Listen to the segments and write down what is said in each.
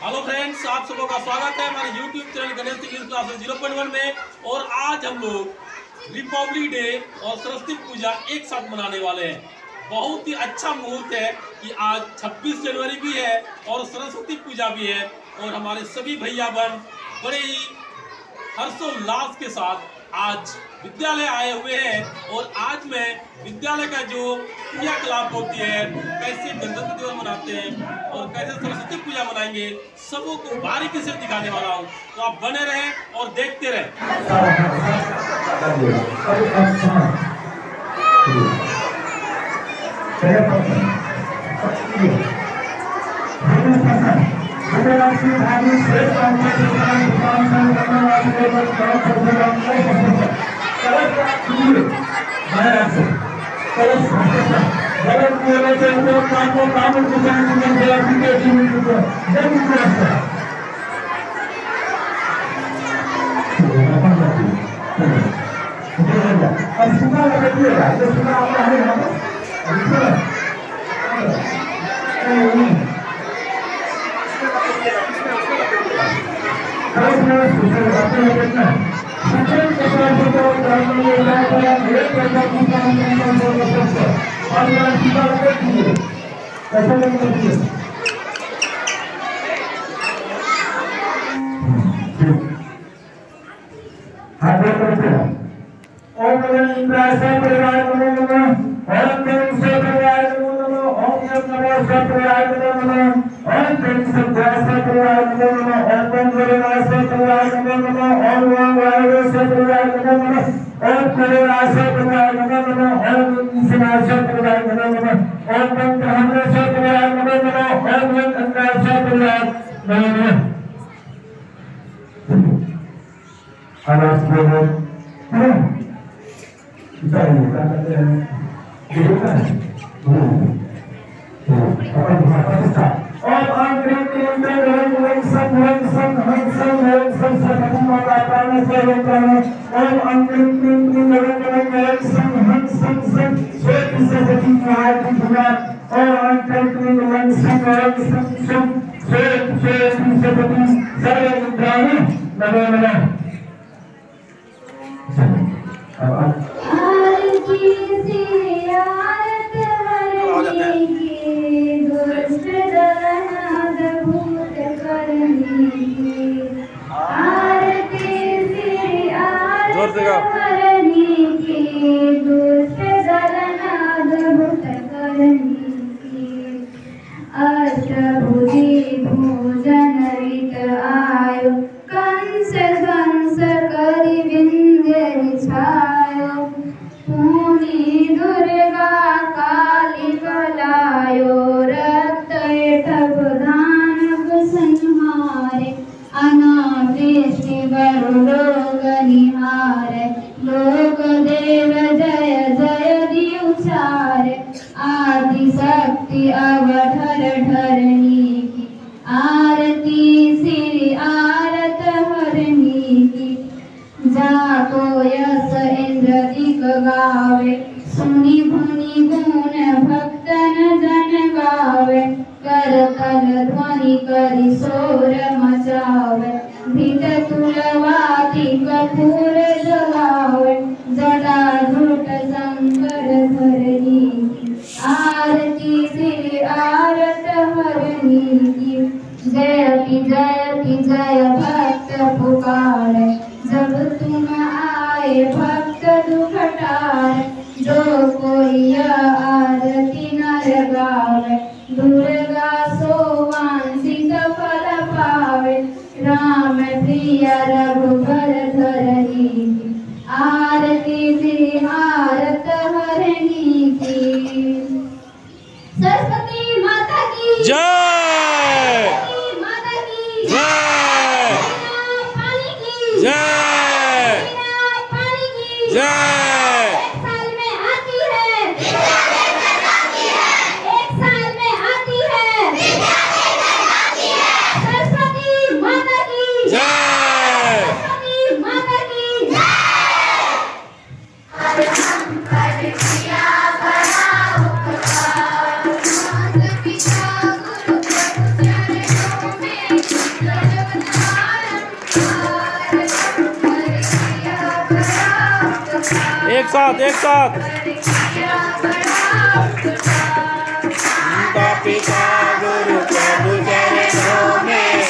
Hello friends, आप सबों का स्वागत है हमारे YouTube channel Ganesh English classes 0.1 में। और आज हम लोग रिपब्लिक डे और सरस्वती पूजा एक साथ मनाने वाले हैं। बहुत ही अच्छा मुहूर्त है कि आज 26 जनवरी भी है और सरस्वती पूजा भी है और हमारे सभी भैया बहन बड़े ही हर्षोल्लास के साथ आज विद्यालय आए हुए हैं। और आज मैं विद्यालय का जो क्रियाकलाप होती है, कैसे गणतंत्र दिवस मनाते हैं और कैसे सरस्वती पूजा मनाएंगे, सबों को बारीकी से दिखाने वाला हूँ। तो आप बने रहें और देखते रहें। साथ एक साथ। पिता गुरु प्रभु चरणों में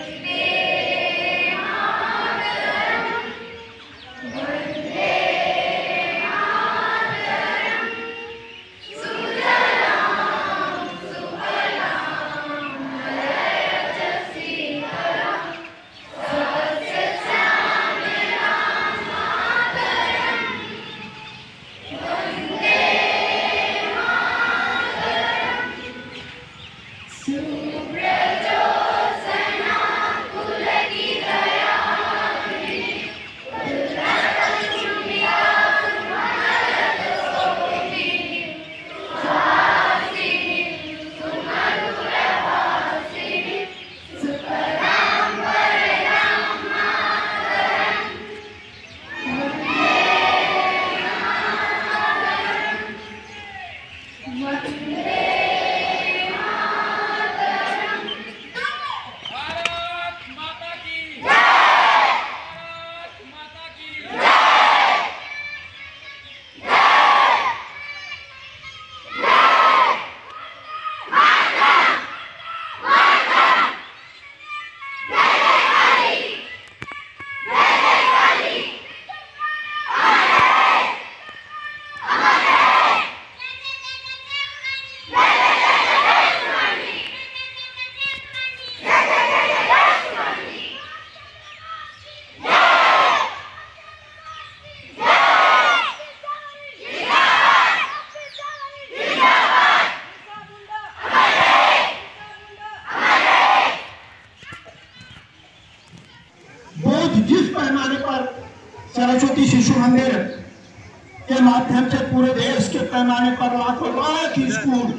जिस पैमाने पर सरस्वती शिशु मंदिर के माध्यम से पूरे देश के पैमाने पर लाखों लाख स्कूल,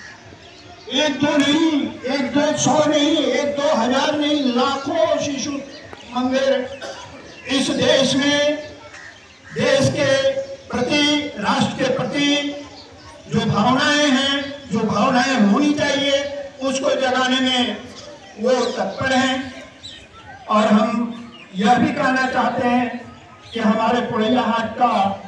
एक दो नहीं, एक दो 100 नहीं, एक दो हजार नहीं, लाखों शिशु मंदिर इस देश में देश के प्रति, राष्ट्र के प्रति जो भावनाएं हैं, जो भावनाएं होनी चाहिए, उसको जगाने में वो तत्पर हैं। और हम यह भी कहना चाहते हैं कि हमारे पुरैया हाट का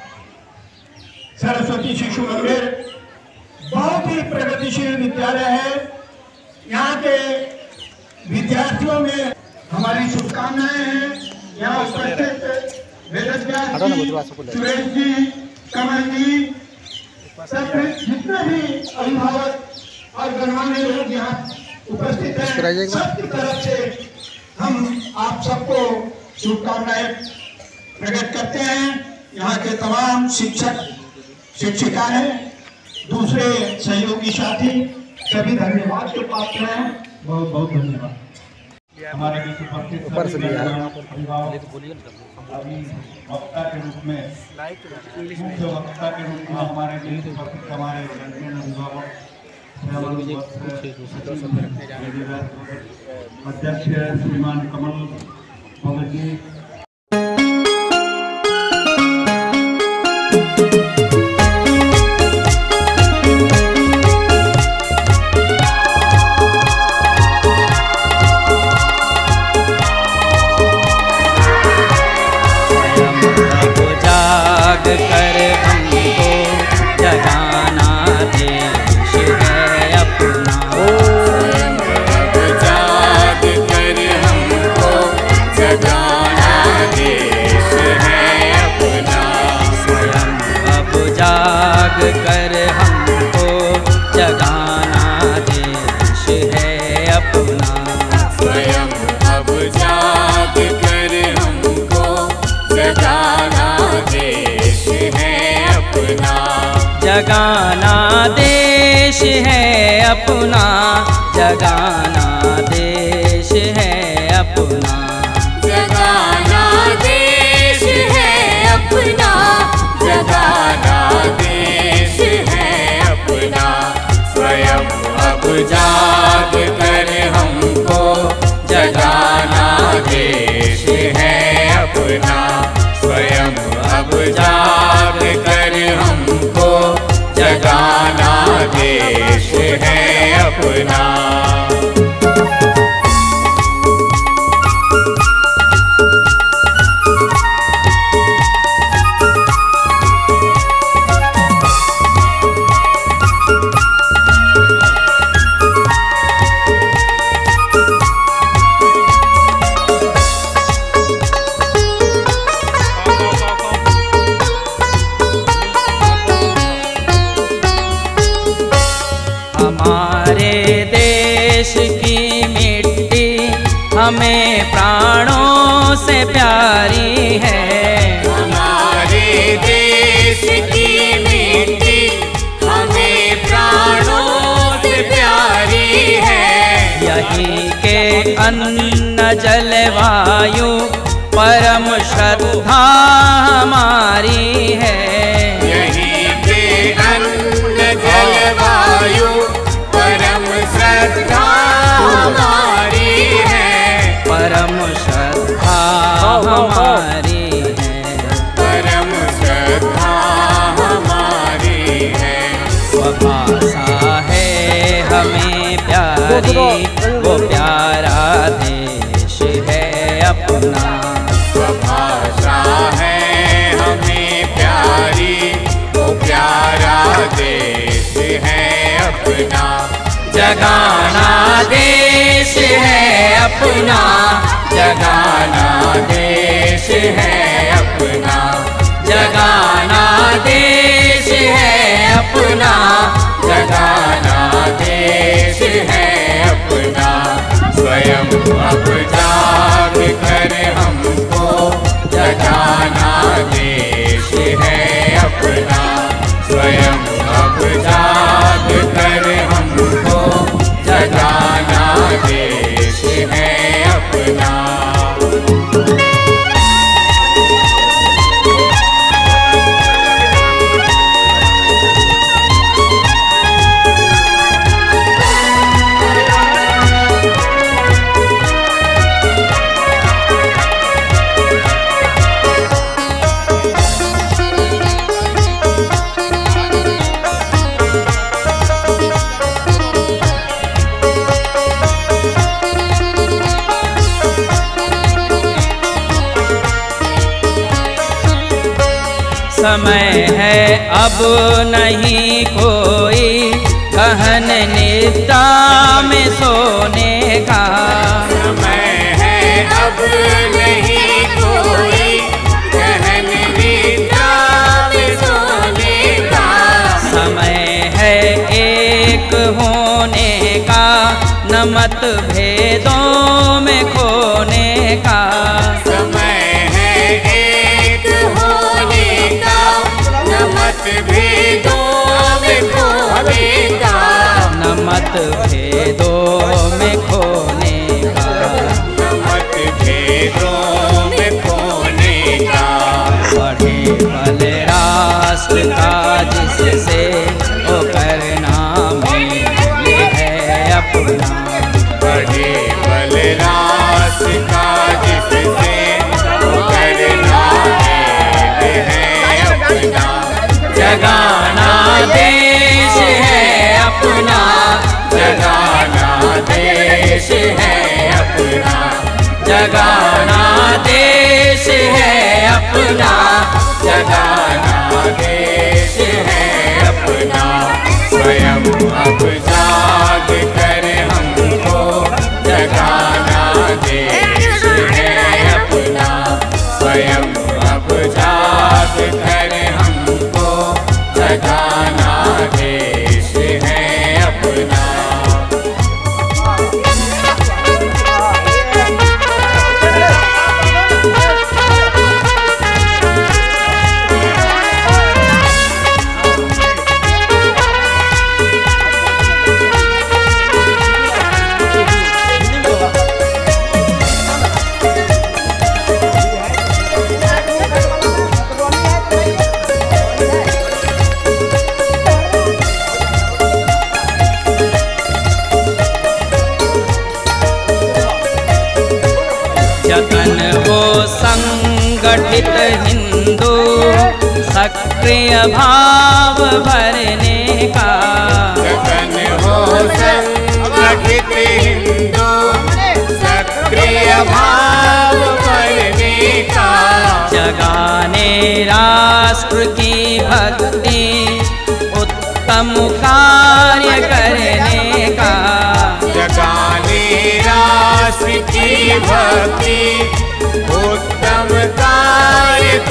सरस्वती शिशु मंदिर बहुत ही प्रगतिशील विद्यालय है। यहाँ के विद्यार्थियों में हमारी शुभकामनाएं हैं। यहाँ उपस्थित वेदव्यास जी, सुरेश जी, कमल जी, सब जितने भी अभिभावक और गणमान्य लोग यहाँ उपस्थित हैं, सबकी तरफ से हम आप सबको शुभकामनाएं प्रकट करते हैं। यहाँ के तमाम शिक्षक शिक्षिकाएं, दूसरे सहयोगी साथी सभी धन्यवाद के पात्र हैं। बहुत बहुत धन्यवाद। हमारे बीच उपस्थित अभिभावक अभी वक्ता के रूप में, मुख्य वक्ता के रूप में हमारे बीच उपस्थित हमारे अभिभावक अध्यक्ष श्रीमान कमल भगत जी, कर हमको जगाना देश है अपना। स्वयं अब जाग कर हमको जगाना देश है अपना। जगाना देश है अपना, जगाना देश है अपना। जगाना देश है अपना, जगाना देश है अपना। स्वयं अब जाग कर हमको जगाना देश है अपना। स्वयं अब जाग कर हमको जगाना देश है अपना। हमें प्राणों से प्यारी है। हमारे देश की मिट्टी हमें प्राणों से प्यारी है। यहीं के अन्न जल वायु परम श्रद्धा हमारी है। यहीं के अन्न जल वायु परम श्रद्धा हमारी है। परम श्रद्धा हमारी है। परम श्रद्धा हमारी है। स्वभाषा है हमें प्यारी, वो प्यारा देश है अपना। स्वभाषा है हमें प्यारी, वो प्यारा देश है अपना। जगाना देश है अपना, जगाना देश है अपना। जगाना देश है अपना, जगाना देश है अपना। स्वयं अब जाग कर हमको जगाना देश है अपना। स्वयं अब जाग कर हमको जगाना देश है अपना। समय है अब नहीं कोई गहन निद्रा में सोने का। समय है अब नहीं कोई गहन निद्रा में सोने का। समय है एक होने का, न मतभेदों में खोने का। समय है एक होने का, न मतभेदों में खोने का। न मतभेदों में खोने का। न मतभेदों में खोने का। बढ़े बल राष्ट्र का जिससे वो करना मेले है अपना। बढ़े बल राष्ट्र का जिससे वो करना मेले है अपना। जगाना देश है अपना, जगाना देश है अपना। जगाना देश है अपना, जगाना देश है अपना। स्वयं अब जाग कर हमको जगाना देश है अपना। स्वयं अब जाग कर हमको जगाना देश है अपना। जतन हो संगठित हिंदू, सक्रिय भाव भरने का। जतन हो संगठित हिंदू, सक्रिय भाव भरने का। जगाने राष्ट्र की भक्ति, उत्तम कार्य करने का। जगाने राष्ट्र की भक्ति, उत्तम कार्य